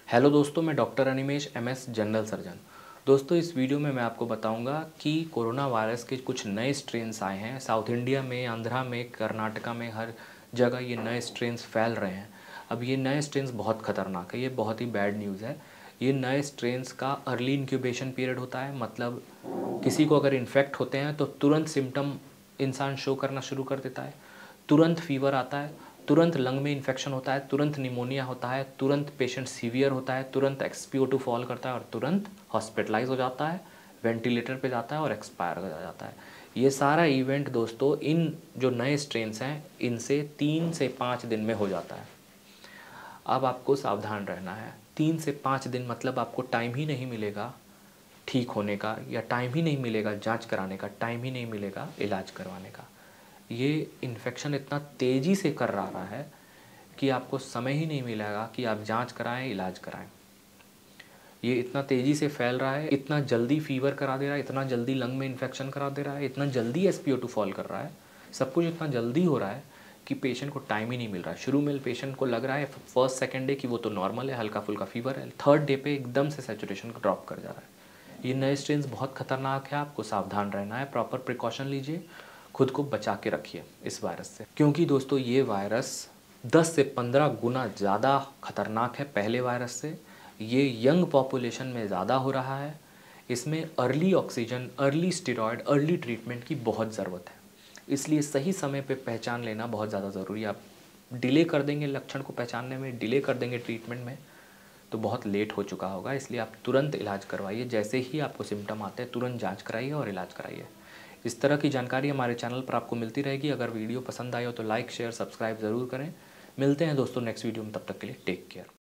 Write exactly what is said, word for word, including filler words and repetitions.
Hello दोस्तों, मैं doctor Animesh MS general surgeon. दोस्तों, इस वीडियो में मैं आपको बताऊंगा कि कोरोना वायरस के कुछ नए स्ट्रेन्स आए हैं। साउथ इंडिया में, आंध्रा में, कर्नाटका में, हर जगह ये नए स्ट्रेन्स फैल रहे हैं। अब ये नए स्ट्रेन्स बहुत ख़तरनाक है, ये बहुत ही बैड न्यूज़ है। ये नए स्ट्रेन्स का अर्ली इंक्यूबेशन पीरियड होता है, मतलब किसी को अगर इन्फेक्ट होते हैं तो तुरंत सिम्टम इंसान शो करना शुरू कर देता है, तुरंत फीवर आता है, तुरंत लंग में इन्फेक्शन होता है, तुरंत निमोनिया होता है, तुरंत पेशेंट सीवियर होता है, तुरंत X P O two fall करता है और तुरंत हॉस्पिटलाइज हो जाता है, वेंटिलेटर पे जाता है और एक्सपायर हो जाता है। ये सारा इवेंट दोस्तों इन जो नए स्ट्रेन्स हैं इनसे तीन से पाँच दिन में हो जाता है। अब आपको सावधान रहना है। तीन से पाँच दिन मतलब आपको टाइम ही नहीं मिलेगा ठीक होने का, या टाइम ही नहीं मिलेगा जांच कराने का, टाइम ही नहीं मिलेगा इलाज करवाने का। ये इन्फेक्शन इतना तेज़ी से कर रहा है कि आपको समय ही नहीं मिलेगा कि आप जांच कराएं, इलाज कराएं। ये इतना तेज़ी से फैल रहा है, इतना जल्दी फीवर करा दे रहा है, इतना जल्दी लंग में इन्फेक्शन करा दे रहा है, इतना जल्दी S P O two fall कर रहा है, सब कुछ इतना जल्दी हो रहा है कि पेशेंट को टाइम ही नहीं मिल रहा है। शुरू में पेशेंट को लग रहा है फर्स्ट सेकेंड डे कि वो तो नॉर्मल है, हल्का फुल्का फीवर है, थर्ड डे पे एकदम से सैचुरेशन को ड्रॉप कर जा रहा है। ये नए स्ट्रेन्स बहुत ख़तरनाक है, आपको सावधान रहना है, प्रॉपर प्रिकॉशन लीजिए, खुद को बचा के रखिए इस वायरस से। क्योंकि दोस्तों ये वायरस दस से पंद्रह गुना ज़्यादा खतरनाक है पहले वायरस से। ये यंग पॉपुलेशन में ज़्यादा हो रहा है। इसमें early oxygen, early steroid, early treatment की बहुत ज़रूरत है। इसलिए सही समय पे पहचान लेना बहुत ज़्यादा ज़रूरी है। आप डिले कर देंगे लक्षण को पहचानने में, डिले कर देंगे ट्रीटमेंट में, तो बहुत लेट हो चुका होगा। इसलिए आप तुरंत इलाज करवाइए। जैसे ही आपको सिम्टम आते हैं तुरंत जांच कराइए और इलाज कराइए। इस तरह की जानकारी हमारे चैनल पर आपको मिलती रहेगी। अगर वीडियो पसंद आई हो तो लाइक, शेयर, सब्सक्राइब ज़रूर करें। मिलते हैं दोस्तों नेक्स्ट वीडियो में, तब तक के लिए टेक केयर।